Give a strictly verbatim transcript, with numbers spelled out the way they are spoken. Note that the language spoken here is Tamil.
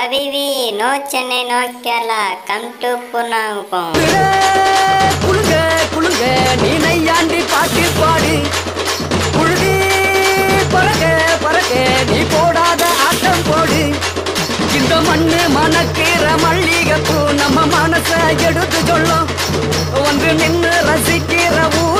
Habibi, no Chennai, no Kerala, come to Punangpong. குளுங்க குளுங்க நீ நையாண்டி பாட்டு பாடு குழுதி பறக்க பறக்க நீ போடாத ஆட்டம் போடு இந்த மண்ணு மணக்கிற மல்லிகைப்பூ நம்ம மனச எடுத்து சொல்லும் வந்து நின்று ரசிக்கிற ஊ